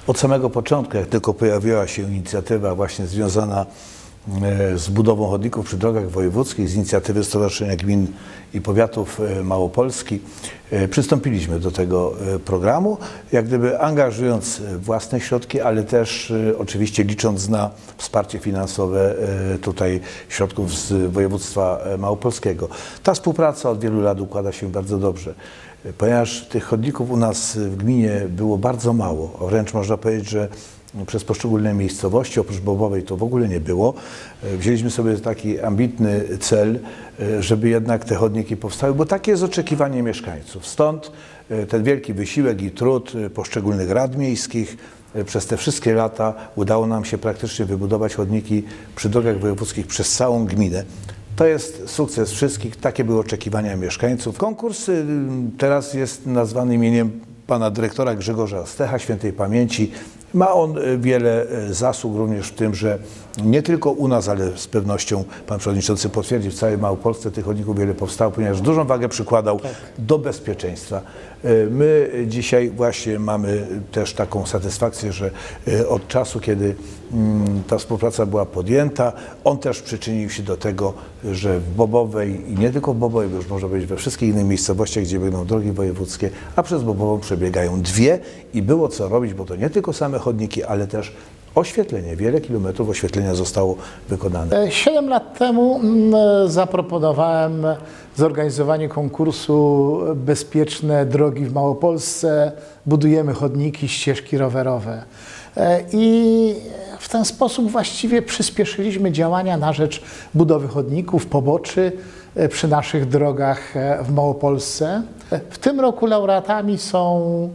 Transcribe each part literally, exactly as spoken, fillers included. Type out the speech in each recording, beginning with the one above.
Od samego początku, jak tylko pojawiła się inicjatywa właśnie związana z budową chodników przy drogach wojewódzkich, z inicjatywy Stowarzyszenia Gmin i Powiatów Małopolski, przystąpiliśmy do tego programu, jak gdyby angażując własne środki, ale też oczywiście licząc na wsparcie finansowe tutaj środków z województwa małopolskiego. Ta współpraca od wielu lat układa się bardzo dobrze, ponieważ tych chodników u nas w gminie było bardzo mało, wręcz można powiedzieć, że przez poszczególne miejscowości, oprócz Bobowej to w ogóle nie było. Wzięliśmy sobie taki ambitny cel, żeby jednak te chodniki powstały, bo takie jest oczekiwanie mieszkańców. Stąd ten wielki wysiłek i trud poszczególnych rad miejskich. Przez te wszystkie lata udało nam się praktycznie wybudować chodniki przy drogach wojewódzkich przez całą gminę. To jest sukces wszystkich, takie były oczekiwania mieszkańców. Konkurs teraz jest nazwany imieniem pana dyrektora Grzegorza Stecha, świętej pamięci. Ma on wiele zasług również w tym, że nie tylko u nas, ale z pewnością pan przewodniczący potwierdzi, w całej Małopolsce tych chodników wiele powstało, ponieważ dużą wagę przykładał tak. do bezpieczeństwa. My dzisiaj właśnie mamy też taką satysfakcję, że od czasu, kiedy ta współpraca była podjęta, on też przyczynił się do tego, że w Bobowej i nie tylko w Bobowej, bo już można powiedzieć we wszystkich innych miejscowościach, gdzie będą drogi wojewódzkie, a przez Bobową przebiegają dwie i było co robić, bo to nie tylko same chodniki, ale też oświetlenie. Wiele kilometrów oświetlenia zostało wykonane. Siedem lat temu zaproponowałem zorganizowanie konkursu Bezpieczne drogi w Małopolsce. Budujemy chodniki, ścieżki rowerowe. I w ten sposób właściwie przyspieszyliśmy działania na rzecz budowy chodników, poboczy przy naszych drogach w Małopolsce. W tym roku laureatami są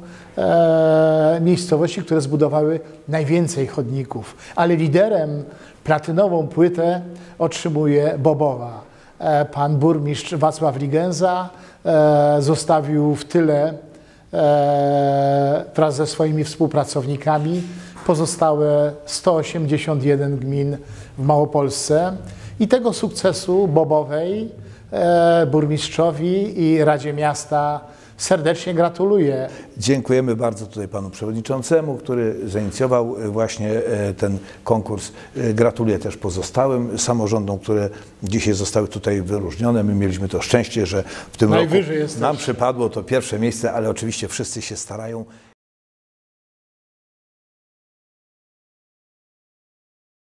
e, miejscowości, które zbudowały najwięcej chodników, ale liderem platynową płytę otrzymuje Bobowa. E, pan burmistrz Wacław Ligenza e, zostawił w tyle e, wraz ze swoimi współpracownikami pozostałe sto osiemdziesiąt jeden gmin w Małopolsce i tego sukcesu Bobowej, e, burmistrzowi i Radzie Miasta serdecznie gratuluję. Dziękujemy bardzo tutaj panu przewodniczącemu, który zainicjował właśnie ten konkurs. Gratuluję też pozostałym samorządom, które dzisiaj zostały tutaj wyróżnione. My mieliśmy to szczęście, że w tym roku nam przypadło to pierwsze miejsce, ale oczywiście wszyscy się starają.